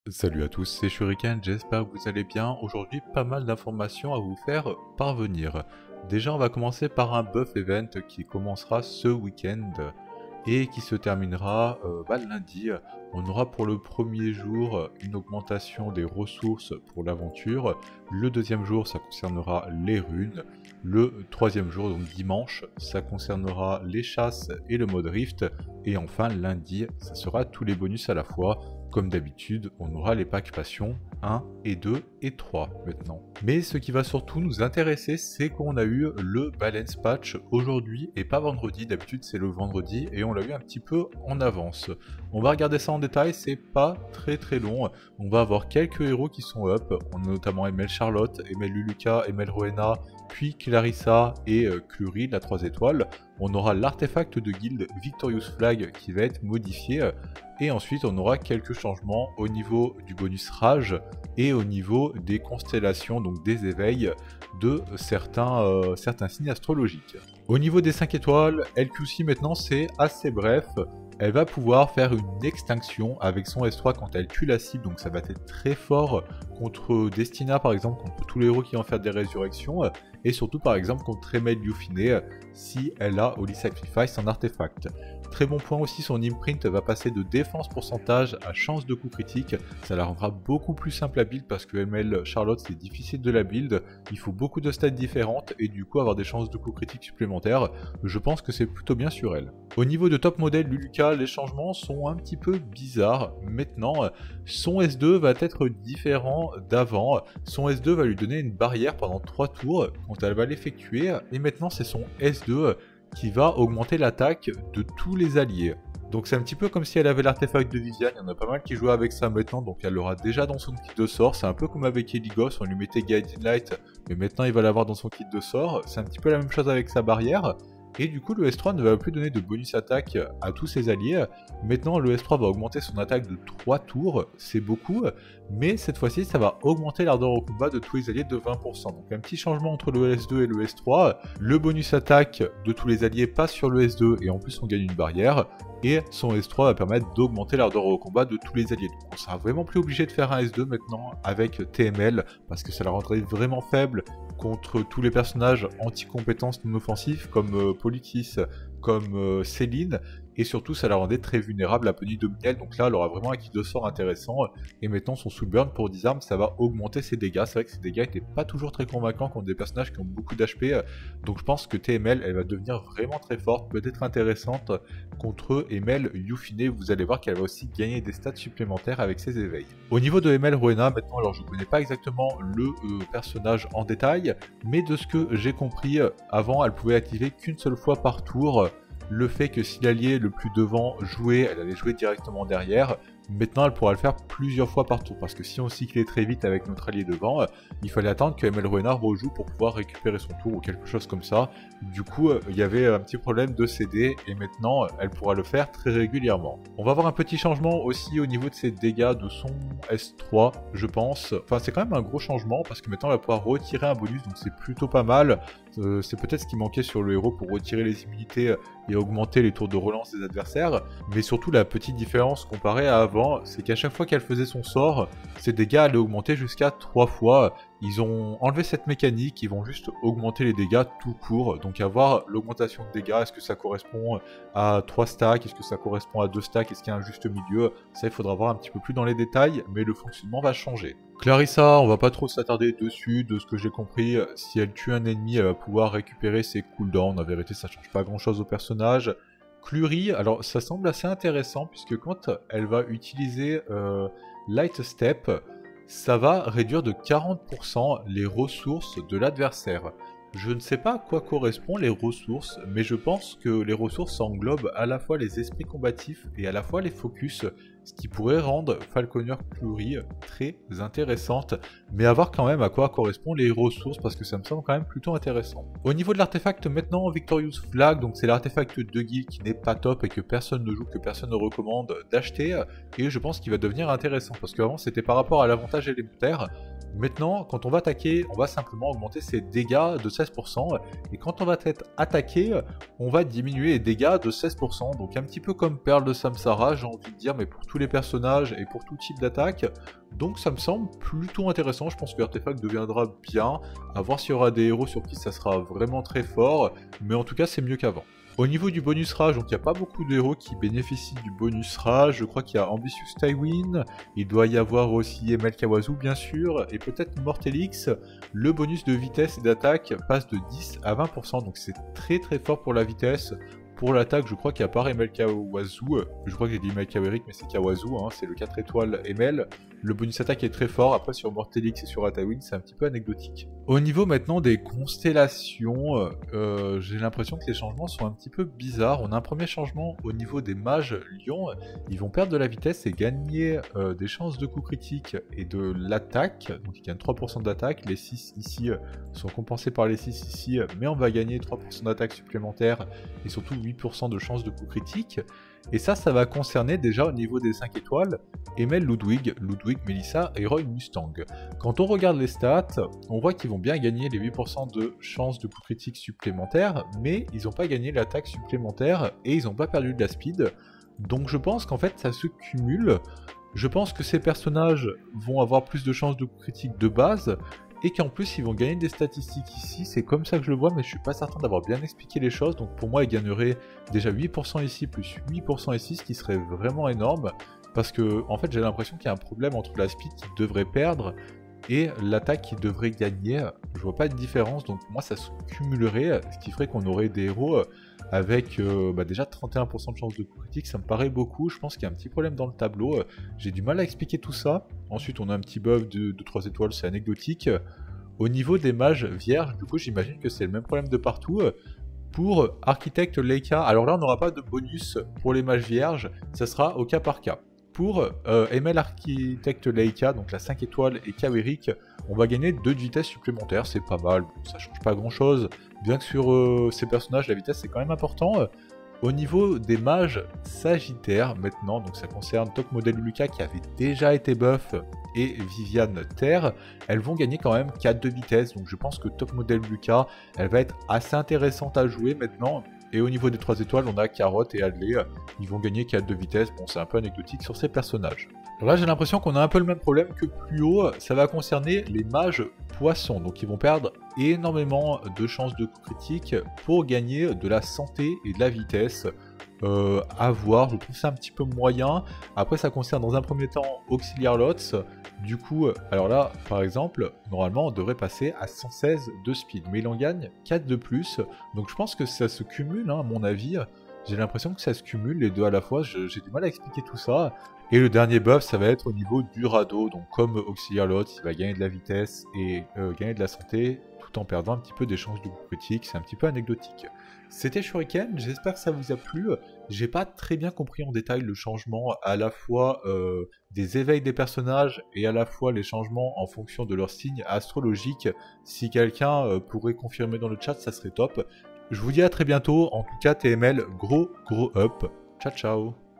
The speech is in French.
Salut à tous, c'est Shuriken, j'espère que vous allez bien. Aujourd'hui, pas mal d'informations à vous faire parvenir. Déjà, on va commencer par un buff event qui commencera ce week-end et qui se terminera lundi. On aura pour le premier jour une augmentation des ressources pour l'aventure. Le deuxième jour, ça concernera les runes. Le troisième jour, donc dimanche, ça concernera les chasses et le mode rift. Et enfin, lundi, ça sera tous les bonus à la fois. Comme d'habitude, on aura les packs passion 1 et 2 et 3 maintenant. Mais ce qui va surtout nous intéresser, c'est qu'on a eu le balance patch aujourd'hui et pas vendredi. D'habitude, c'est le vendredi et on l'a eu un petit peu en avance. On va regarder ça en détail, c'est pas très long. On va avoir quelques héros qui sont up. On a notamment ML Charlotte, ML Luluka, ML Rowena, puis Clarissa et Clury, la 3 étoiles. On aura l'artefact de guild Victorious Flag qui va être modifié. Et ensuite, on aura quelques changements au niveau du bonus rage et au niveau des constellations, donc des éveils de certains signes astrologiques. Au niveau des 5 étoiles, LQC maintenant c'est assez bref. Elle va pouvoir faire une extinction avec son S3 quand elle tue la cible, donc ça va être très fort contre Destina par exemple, contre tous les héros qui vont faire des résurrections, et surtout par exemple contre Emel Yufine si elle a Holy Sacrifice en artefact. Très bon point aussi, son imprint va passer de défense pourcentage à chance de coup critique. Ça la rendra beaucoup plus simple à build parce que ML Charlotte c'est difficile de la build. Il faut beaucoup de stats différentes et du coup avoir des chances de coup critique supplémentaires. Je pense que c'est plutôt bien sur elle. Au niveau de top modèle Luluka, les changements sont un petit peu bizarres. Maintenant, son S2 va être différent d'avant. Son S2 va lui donner une barrière pendant 3 tours quand elle va l'effectuer. Et maintenant c'est son S2 qui va augmenter l'attaque de tous les alliés. Donc c'est un petit peu comme si elle avait l'artefact de Viviane, il y en a pas mal qui jouent avec ça maintenant, donc elle l'aura déjà dans son kit de sort. C'est un peu comme avec Eligos, on lui mettait Guiding Light, mais maintenant il va l'avoir dans son kit de sort. C'est un petit peu la même chose avec sa barrière. Et du coup le S3 ne va plus donner de bonus attaque à tous ses alliés. Maintenant le S3 va augmenter son attaque de 3 tours, c'est beaucoup, mais cette fois-ci ça va augmenter l'ardeur au combat de tous les alliés de 20%. Donc un petit changement entre le S2 et le S3. Le bonus attaque de tous les alliés passe sur le S2 et en plus on gagne une barrière. Et son S3 va permettre d'augmenter l'ardeur au combat de tous les alliés. Donc on sera vraiment plus obligé de faire un S2 maintenant avec TML parce que ça la rendrait vraiment faible contre tous les personnages anti-compétences non offensifs comme Polikis, comme Céline, et surtout ça la rendait très vulnérable à Penny Dominiel, donc là elle aura vraiment un kit de sort intéressant, et maintenant son soulburn pour disarm ça va augmenter ses dégâts. C'est vrai que ses dégâts n'étaient pas toujours très convaincants contre des personnages qui ont beaucoup d'HP, donc je pense que TML elle va devenir vraiment très forte, peut-être intéressante contre ML Yufine. Vous allez voir qu'elle va aussi gagner des stats supplémentaires avec ses éveils. Au niveau de ML Rowena, maintenant alors je ne connais pas exactement le personnage en détail, mais de ce que j'ai compris, avant elle pouvait activer qu'une seule fois par tour. Le fait que si l'allié le plus devant jouait, elle allait jouer directement derrière. Maintenant, elle pourra le faire plusieurs fois par tour, parce que si on cyclait très vite avec notre allié devant, il fallait attendre que ML Rowena rejoue pour pouvoir récupérer son tour ou quelque chose comme ça. Du coup, il y avait un petit problème de CD, et maintenant, elle pourra le faire très régulièrement. On va avoir un petit changement aussi au niveau de ses dégâts de son S3, je pense. Enfin, c'est quand même un gros changement, parce que maintenant, elle va pouvoir retirer un bonus, donc c'est plutôt pas mal. C'est peut-être ce qui manquait sur le héros pour retirer les immunités et augmenter les tours de relance des adversaires, mais surtout la petite différence comparée à avant, c'est qu'à chaque fois qu'elle faisait son sort, ses dégâts allaient augmenter jusqu'à 3 fois. Ils ont enlevé cette mécanique, ils vont juste augmenter les dégâts tout court, donc avoir l'augmentation de dégâts, est-ce que ça correspond à 3 stacks, est-ce que ça correspond à 2 stacks, est-ce qu'il y a un juste milieu, ça il faudra voir un petit peu plus dans les détails, mais le fonctionnement va changer. Clarissa, on va pas trop s'attarder dessus, de ce que j'ai compris, si elle tue un ennemi, elle va pouvoir récupérer ses cooldowns, en vérité ça change pas grand chose au personnage. Clury, alors ça semble assez intéressant, puisque quand elle va utiliser Light Step, ça va réduire de 40% les ressources de l'adversaire. Je ne sais pas à quoi correspondent les ressources, mais je pense que les ressources englobent à la fois les esprits combatifs et à la fois les focus, ce qui pourrait rendre Falconer Clury très intéressante, mais à voir quand même à quoi correspondent les ressources parce que ça me semble quand même plutôt intéressant. Au niveau de l'artefact maintenant, Victorious Flag, donc c'est l'artefact de guild qui n'est pas top et que personne ne joue, que personne ne recommande d'acheter, et je pense qu'il va devenir intéressant parce qu'avant c'était par rapport à l'avantage élémentaire. Maintenant, quand on va attaquer, on va simplement augmenter ses dégâts de 16%. Et quand on va être attaqué, on va diminuer les dégâts de 16%. Donc un petit peu comme Perle de Samsara, j'ai envie de dire, mais pour tous les personnages et pour tout type d'attaque. Donc ça me semble plutôt intéressant. Je pense que l'artefact deviendra bien. À voir s'il y aura des héros sur qui ça sera vraiment très fort. Mais en tout cas, c'est mieux qu'avant. Au niveau du bonus rage, donc il n'y a pas beaucoup de héros qui bénéficient du bonus rage. Je crois qu'il y a Ambitious Tywin, il doit y avoir aussi Emel Kawazu bien sûr, et peut-être Mortelix. Le bonus de vitesse et d'attaque passe de 10 à 20%, donc c'est très très fort pour la vitesse. Pour l'attaque, je crois qu'il y a pas Emel Kawazu, je crois que j'ai dit Emel Kaweric, mais c'est Kawazu, hein, c'est le 4 étoiles Emel. Le bonus attaque est très fort, après sur Mortelix et sur Atawin, c'est un petit peu anecdotique. Au niveau maintenant des constellations, j'ai l'impression que les changements sont un petit peu bizarres. On a un premier changement au niveau des mages lions, ils vont perdre de la vitesse et gagner des chances de coup critique et de l'attaque, donc ils gagnent 3% d'attaque, les 6 ici sont compensés par les 6 ici, mais on va gagner 3% d'attaque supplémentaire et surtout 8% de chances de coup critique. Et ça va concerner déjà au niveau des 5 étoiles, Emel Ludwig, Melissa et Roy Mustang. Quand on regarde les stats, on voit qu'ils vont bien gagner les 8% de chances de coup critique supplémentaires, mais ils n'ont pas gagné l'attaque supplémentaire et ils n'ont pas perdu de la speed. Donc je pense qu'en fait ça se cumule. Je pense que ces personnages vont avoir plus de chances de coup critique de base, et qu'en plus ils vont gagner des statistiques ici, c'est comme ça que je le vois, mais je suis pas certain d'avoir bien expliqué les choses, donc pour moi ils gagneraient déjà 8% ici plus 8% ici, ce qui serait vraiment énorme, parce que en fait j'ai l'impression qu'il y a un problème entre la speed qui devrait perdre et l'attaque qui devrait gagner. Je vois pas de différence, donc pour moi ça se cumulerait, ce qui ferait qu'on aurait des héros avec déjà 31% de chance de coup critique, ça me paraît beaucoup. Je pense qu'il y a un petit problème dans le tableau, j'ai du mal à expliquer tout ça. Ensuite on a un petit buff de 3 étoiles, c'est anecdotique. Au niveau des mages vierges, du coup j'imagine que c'est le même problème de partout. Pour Architecte Leica, alors là on n'aura pas de bonus pour les mages vierges, ça sera au cas par cas. Pour Emel Architecte Leica, donc la 5 étoiles et Kaweric, on va gagner 2 de vitesse supplémentaires, c'est pas mal, ça change pas grand chose, bien que sur ces personnages la vitesse c'est quand même important. Au niveau des mages sagittaires maintenant, donc ça concerne Top Model Lucas qui avait déjà été buff et Viviane Terre, elles vont gagner quand même 4 de vitesse, donc je pense que Top Model Lucas, elle va être assez intéressante à jouer maintenant. Et au niveau des 3 étoiles, on a Carotte et Adley, ils vont gagner 4 de vitesse, bon c'est un peu anecdotique sur ces personnages. Alors là j'ai l'impression qu'on a un peu le même problème que plus haut, ça va concerner les mages poissons, donc ils vont perdre énormément de chances de coup critique pour gagner de la santé et de la vitesse. À voir, je trouve ça un petit peu moyen. Après ça concerne dans un premier temps Auxiliar Lots. Du coup, alors là par exemple, normalement on devrait passer à 116 de speed, mais il en gagne 4 de plus. Donc je pense que ça se cumule hein, à mon avis. J'ai l'impression que ça se cumule les deux à la fois, j'ai du mal à expliquer tout ça. Et le dernier buff, ça va être au niveau du radeau, donc comme Auxiliar Lot, il va gagner de la vitesse et gagner de la santé, tout en perdant un petit peu des chances de coup critique, c'est un petit peu anecdotique. C'était Shuriken, j'espère que ça vous a plu. J'ai pas très bien compris en détail le changement à la fois des éveils des personnages et à la fois les changements en fonction de leur signe astrologique. Si quelqu'un pourrait confirmer dans le chat, ça serait top. Je vous dis à très bientôt, en tout cas TML, gros up. Ciao ciao.